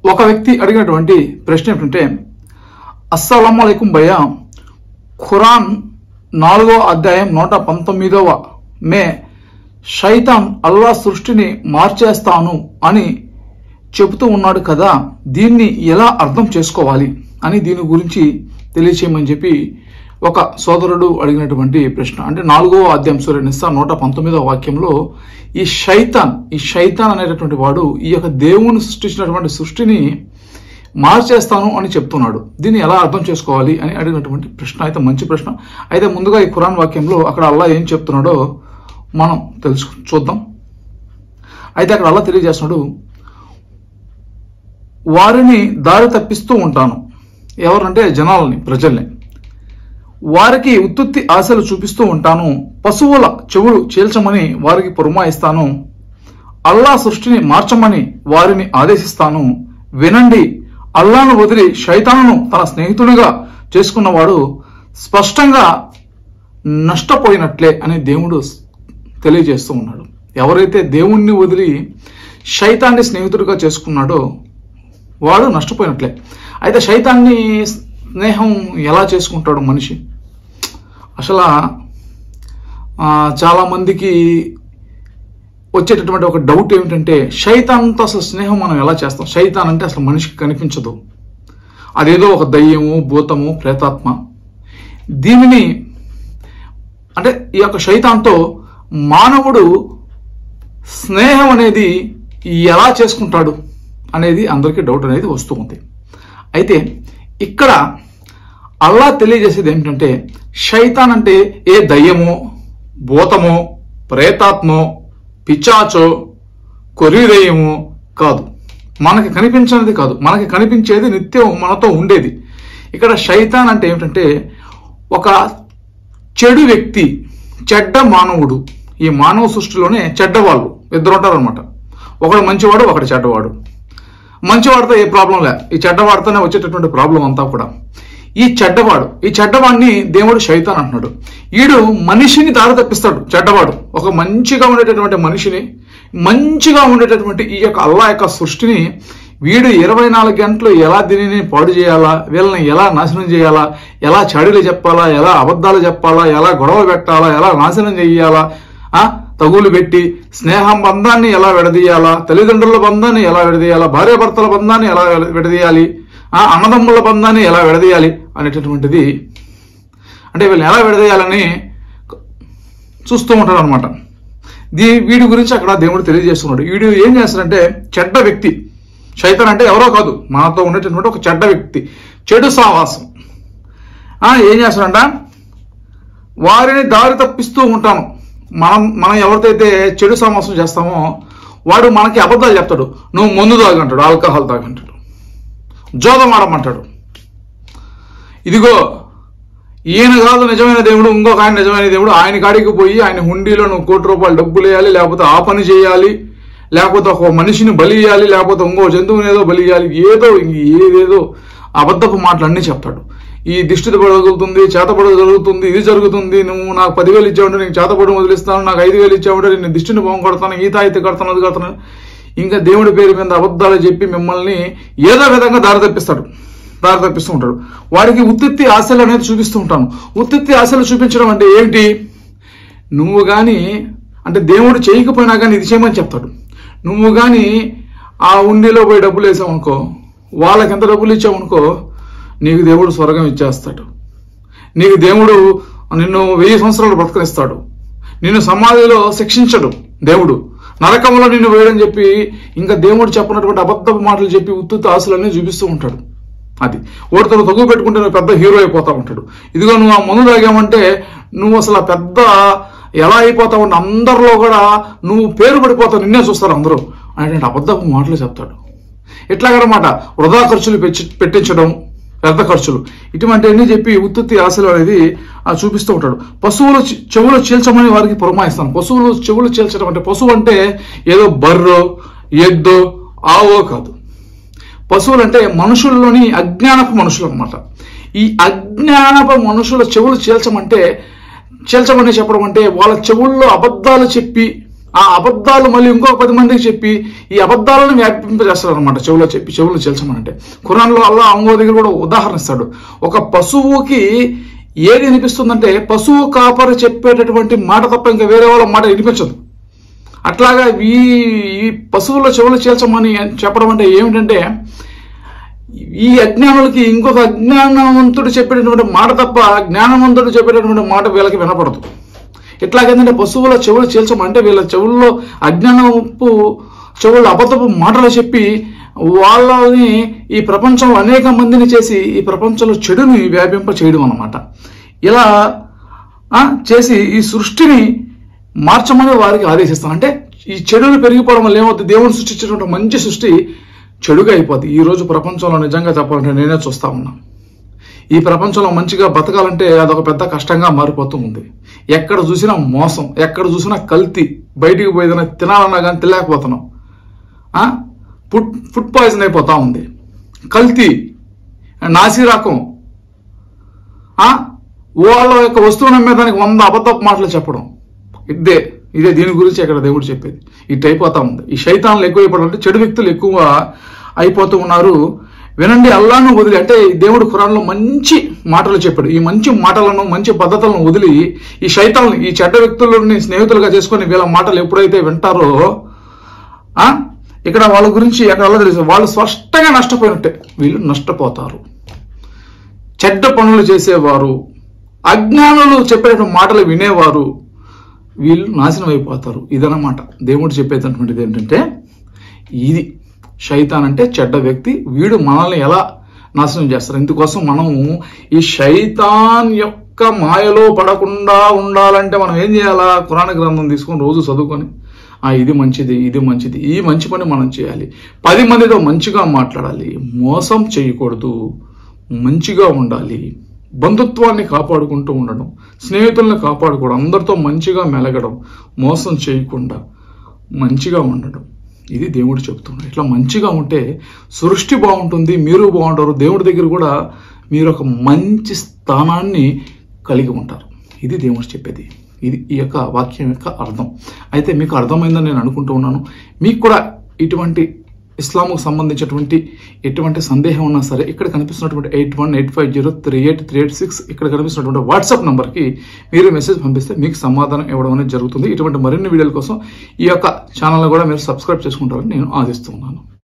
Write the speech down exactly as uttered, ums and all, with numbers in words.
ఒక వ్యక్తి అడిగినటువంటి ప్రశ్న ఏమిటంటే, అస్సలాము అలైకుం భయ్యా, ఖురాన్ నాలుగో అధ్యాయం నూట పంతొమ్మిదవ మే శైతాన్ అల్లా సృష్టిని మార్చేస్తాను అని చెబుతూ ఉన్నాడు కదా, దీన్ని ఎలా అర్థం చేసుకోవాలి అని దీని గురించి తెలియచేయమని చెప్పి ఒక సోదరుడు అడిగినటువంటి ప్రశ్న. అంటే నాలుగో అధ్యాయం సూర నిసా నూట పంతొమ్మిదవ వాక్యంలో ఈ శైతాన్ ఈ శైతాన్ అనేటటువంటి వాడు ఈ యొక్క దేవుని సృష్టించినటువంటి సృష్టిని మార్చేస్తాను అని చెప్తున్నాడు. దీన్ని ఎలా అర్థం చేసుకోవాలి అని అడిగినటువంటి ప్రశ్న. అయితే మంచి ప్రశ్న. అయితే ముందుగా ఈ ఖురాన్ వాక్యంలో అక్కడ అల్లా ఏం చెప్తున్నాడో మనం తెలుసు చూద్దాం. అయితే అక్కడ అల్లా తెలియజేస్తున్నాడు, వారిని దారి తప్పిస్తూ ఉంటాను. ఎవరంటే జనాలని, ప్రజల్ని. వారికి ఉత్తుత్తి ఆశలు చూపిస్తూ ఉంటాను. పశువుల చెవులు చీల్చమని వారికి పురమాయిస్తాను. అల్లా సృష్టిని మార్చమని వారిని ఆదేశిస్తాను. వినండి, అల్లాను వదిలి శైతానును తన స్నేహితుడిగా చేసుకున్నవాడు స్పష్టంగా నష్టపోయినట్లే అని దేవుడు తెలియజేస్తూ ఉన్నాడు. ఎవరైతే దేవుణ్ణి వదిలి శైతాన్ని స్నేహితుడిగా చేసుకున్నాడో వాడు నష్టపోయినట్లే. అయితే శైతాన్ని స్నేహం ఎలా చేసుకుంటాడు మనిషి? అసలు చాలా మందికి వచ్చేటటువంటి ఒక డౌట్ ఏమిటంటే, శైతాన్తో అసలు స్నేహం మనం ఎలా చేస్తాం? శైతాన్ అంటే అసలు మనిషికి కనిపించదు, అదేదో ఒక దయ్యము, భూతము, ప్రేతాత్మ. దీనిని అంటే ఈ యొక్క శైతాన్తో మానవుడు స్నేహం అనేది ఎలా చేసుకుంటాడు అనేది అందరికీ డౌట్ అనేది వస్తూ ఉంది. అయితే ఇక్కడ అల్లా తెలియజేసేది ఏమిటంటే, శైతాన్ అంటే ఏ దయ్యమో, భూతమో, ప్రేతాత్మో, పిచాచో, కొర్రీదయ్యమో కాదు. మనకి కనిపించినది కాదు, మనకి కనిపించేది నిత్యం మనతో ఉండేది. ఇక్కడ శైతాన్ అంటే ఏమిటంటే ఒక చెడు వ్యక్తి, చెడ్డ మానవుడు. ఈ మానవ సృష్టిలోనే చెడ్డవాళ్ళు ఇద్దరు ఉంటారు అనమాట. ఒకడు మంచివాడు, ఒకడు చెడ్డవాడు. మంచివాడితో ఏ ప్రాబ్లం లే, ఈ చెడ్డవాడితోనే వచ్చేటటువంటి ప్రాబ్లం అంతా కూడా. ఈ చెడ్డవాడు ఈ చెడ్డవాడిని దేవుడు శైతాన్ అంటున్నాడు. వీడు మనిషిని దారి తప్పిస్తాడు. చెడ్డవాడు ఒక మంచిగా ఉండేటటువంటి మనిషిని, మంచిగా ఉండేటటువంటి ఈ యొక్క అల్లా యొక్క సృష్టిని వీడు ఇరవై నాలుగు గంటలు ఎలా దీనిని పాడు చేయాలా, వీళ్ళని ఎలా నాశనం చేయాలా, ఎలా చాడీలు చెప్పాలా, ఎలా అబద్ధాలు చెప్పాలా, ఎలా గొడవ పెట్టాలా, ఎలా నాశనం చేయాలా, ఆ తగులు పెట్టి స్నేహం బంధాన్ని ఎలా విడదీయాలా, తల్లిదండ్రుల బంధాన్ని ఎలా విడదీయాలా, భార్యాభర్తల బంధాన్ని ఎలా విడదీయాలి, ఆ అన్నదమ్ముల బంధాన్ని ఎలా విడదీయాలి అనేటటువంటిది, అంటే వీళ్ళని ఎలా విడదీయాలని చూస్తూ ఉంటాడు అనమాట. దీ వీడి గురించి అక్కడ దేవుడు తెలియజేస్తున్నాడు. వీడు ఏం చేస్తాడంటే చెడ్డ వ్యక్తి. శైతాన్ అంటే ఎవరో కాదు, మనతో ఉండేటటువంటి ఒక చెడ్డ వ్యక్తి, చెడు సావాసం. ఏం చేస్తాడంట, వారిని దారి తప్పిస్తూ ఉంటాను. మనం మనం ఎవరితో చెడు సావాసం చేస్తామో వాడు మనకి అబద్ధాలు చెప్తాడు. నువ్వు మందు తాగంటాడు, ఆల్కహాల్ తాగంటాడు, జోదం ఆడమంటాడు. ఇదిగో ఈయన కాదు నిజమైన దేవుడు, ఇంకొక ఆయన నిజమైన దేవుడు, ఆయన కాడికి పోయి ఆయన హుండీలో నువ్వు కోటి రూపాయలు డబ్బులు వేయాలి, లేకపోతే ఆ పని చేయాలి, లేకపోతే ఒక మనిషిని బలి ఇయ్యాలి, లేకపోతే ఇంకో జంతువుని ఏదో బలి ఇయ్యాలి, ఏదో ఏదేదో అబద్ధపు మాటలన్నీ చెప్తాడు. ఈ దిష్టి పడగలుగుతుంది, చేతపడ జరుగుతుంది, ఇది జరుగుతుంది, నువ్వు నాకు పదివేలు ఇచ్చావంటే నీకు చేతపడి వదిలిస్తాను, నాకు ఐదు వేలు ఇచ్చావంటే నేను దిష్టిని పోం కొడతాను, ఈ తాయితీ కడతాను, అది కడతాను, ఇంకా దేవుడి పేరు మీద అబద్ధాలు చెప్పి మిమ్మల్ని ఏదో విధంగా దారి తప్పిస్తాడు దారి తప్పిస్తూ ఉంటాడు. వాడికి ఉత్తిత్తి ఆశలు అనేది చూపిస్తూ ఉంటాను. ఉత్తిత్తి ఆశలు చూపించడం అంటే ఏంటి? నువ్వు కానీ అంటే దేవుడు చేయకపోయినా కానీ ఇది చేయమని చెప్తాడు. నువ్వు కానీ ఆ ఉండిలో పోయి డబ్బులు వేసావనుకో, వాళ్ళకి ఎంత డబ్బులు ఇచ్చావనుకో, నీకు దేవుడు స్వర్గం ఇచ్చేస్తాడు. నీకు దేవుడు నిన్ను వెయ్యి సంవత్సరాలు బ్రతకనిస్తాడు. నిన్ను సమాధిలో శిక్షించడు దేవుడు, నరకంలో నిన్ను వేయడని చెప్పి ఇంకా దేవుడు చెప్పినటువంటి అబద్ధపు మాటలు చెప్పి ఉత్తుత్తి ఆశలన్నీ చూపిస్తూ ఉంటాడు. అది ఓడితో తగువ పెట్టుకుంటే నువ్వు పెద్ద హీరో అయిపోతా ఉంటాడు. ఇదిగో నువ్వు ఆ మందు తాగామంటే నువ్వు అసలు పెద్ద ఎలా అయిపోతావు అంటే అందరిలో కూడా నువ్వు పేరు పడిపోతావు, నిన్నే చూస్తారు అందరూ అనేటువంటి అబద్ధపు మాటలు చెప్తాడు. ఇట్లాగనమాట వృధా ఖర్చులు పెట్టించడం, పెద్ద ఖర్చులు, ఇటువంటివన్నీ చెప్పి ఉత్తుత్తి ఆశలు అనేది చూపిస్తూ ఉంటాడు. పశువులు చెవులు చీల్చమని వారికి పురమాయిస్తాను. పశువులు చెవులు చీల్చడం అంటే, పశువు అంటే ఏదో బర్రో ఎద్దో ఆవో కాదు. పశువులు అంటే మనుషుల్లోని అజ్ఞానపు మనుషులు అన్నమాట. ఈ అజ్ఞానపు మనుషుల చెవులు చీల్చమంటే చీల్చమని చెప్పడం అంటే వాళ్ళ చెవుల్లో అబద్ధాలు చెప్పి ఆ అబద్ధాలు మళ్ళీ ఇంకొక పది మందికి చెప్పి ఈ అబద్ధాలను వ్యాపింపజేస్తారు అనమాట, చెవులో చెప్పి చెవులు చేల్చమనంటే. ఖురాన్లో అల్లాహ్ ఇంకో దగ్గర కూడా ఉదాహరణ ఇస్తాడు. ఒక పశువుకి ఏది వినిపిస్తుందంటే పశువు కాపరి చెప్పేటటువంటి మాట తప్ప ఇంకా వేరే వాళ్ళ మాట వినిపించదు. అట్లాగా ఈ ఈ పశువుల చెవులు చేల్చమని చెప్పడం అంటే ఏమిటంటే ఈ అజ్ఞానులకి ఇంకొక అజ్ఞానవంతుడు చెప్పేటటువంటి మాట తప్ప జ్ఞానవంతుడు చెప్పేటటువంటి మాట వీళ్ళకి వినపడదు. ఎట్లాగేంటంటే పశువుల చెవులు చేల్చమంటే వీళ్ళ చెవుల్లో అజ్ఞానపు చెవుల్లో అబద్ధపు మాటలు చెప్పి వాళ్ళని ఈ ప్రపంచంలో అనేక మందిని చేసి ఈ ప్రపంచంలో చెడుని వ్యాపింప చేయడం అన్నమాట. ఇలా చేసి ఈ సృష్టిని మార్చమని వారికి ఆదేశిస్తాం. అంటే ఈ చెడులు పెరిగిపోవడం వల్ల ఏమవుతుంది, దేవుడు సృష్టించినటువంటి మంచి సృష్టి చెడుగా అయిపోతుంది. ఈ రోజు ప్రపంచంలో నిజంగా చెప్పాలంటే నేనే చూస్తా ఉన్నా, ఈ ప్రపంచంలో మంచిగా బతకాలంటే అదొక పెద్ద కష్టంగా మారిపోతూ ఉంది. ఎక్కడ చూసినా మోసం, ఎక్కడ చూసినా కల్తీ, బయటికి పోయేదైనా తినాలన్నా కానీ తినలేకపోతున్నాం. ఫుడ్ ఫుడ్ పాయిజన్ అయిపోతా ఉంది, కల్తీ, నాసి రకం, వాళ్ళ యొక్క వస్తువుని అమ్మేదానికి వంద అబద్ధపు మాటలు చెప్పడం. ఇదే ఇదే దీని గురించి ఇక్కడ దేవుడు చెప్పేది. ఇటు అయిపోతా ఉంది. ఈ శైతాన్లు ఎక్కువ అయిపోవడం, చెడు వ్యక్తులు ఎక్కువ అయిపోతూ ఉన్నారు. వినండి, అల్లాహ్ను వదిలి, అంటే దేవుడు ఖురాన్లో మంచి మాటలు చెప్పాడు. ఈ మంచి మాటలను మంచి పద్ధతులను వదిలి ఈ శైతాన్లు ఈ చెడ్డ వ్యక్తులని స్నేహితులుగా చేసుకొని వీళ్ళ మాటలు ఎప్పుడైతే వింటారో ఇక్కడ వాళ్ళ గురించి అక్కడ అలా తెలుసు, వాళ్ళు స్పష్టంగా నష్టపోయినట్టే. వీళ్ళు నష్టపోతారు. చెడ్డ పనులు చేసేవారు, అజ్ఞానులు చెప్పేటువంటి మాటలు వినేవారు, వీళ్ళు నాశనం అయిపోతారు. ఇదన్నమాట దేవుడు చెప్పేటటువంటిది. ఏంటంటే ఇది శైతాన్ అంటే చెడ్డ వ్యక్తి, వీడు మనల్ని ఎలా నాశనం చేస్తారు. ఇందుకోసం మనము ఈ శైతాన్ యొక్క మాయలో పడకుండా ఉండాలంటే మనం ఏం చేయాలా, ఖురాన్ గ్రంథం తీసుకొని రోజు చదువుకొని ఆ ఇది మంచిది, ఇది మంచిది, ఈ మంచి పని మనం చేయాలి, పది మందితో మంచిగా మాట్లాడాలి, మోసం చేయకూడదు, మంచిగా ఉండాలి, బంధుత్వాన్ని కాపాడుకుంటూ ఉండడం, స్నేహితుల్ని కాపాడుకోవడం, అందరితో మంచిగా మెలగడం, మోసం చేయకుండా మంచిగా ఉండడం. ఇది దేవుడు చెప్తున్నాడు. ఇట్లా మంచిగా ఉంటే సృష్టి బాగుంటుంది, మీరు బాగుంటారు, దేవుడి దగ్గర కూడా మీరు ఒక మంచి స్థానాన్ని కలిగి ఉంటారు. ఇది దేవుడు చెప్పేది. ఇది ఈ యొక్క వాక్యం యొక్క అర్థం. అయితే మీకు అర్థమైందని నేను అనుకుంటూ ఉన్నాను. మీకు కూడా ఇటువంటి ఇస్లాంకు సంబంధించినటువంటి ఎటువంటి సందేహం ఉన్నా సరే ఇక్కడ కనిపిస్తున్నటువంటి eight one eight five zero three eight three eight six ఇక్కడ కనిపిస్తున్నటువంటి వాట్సాప్ నంబర్కి మీరు మెసేజ్ పంపిస్తే మీకు సమాధానం ఇవ్వడం అనేది జరుగుతుంది. ఇటువంటి మరిన్ని వీడియోల కోసం ఈ యొక్క ఛానల్ కూడా మీరు సబ్స్క్రైబ్ చేసుకుంటారని నేను ఆశిస్తున్నాను.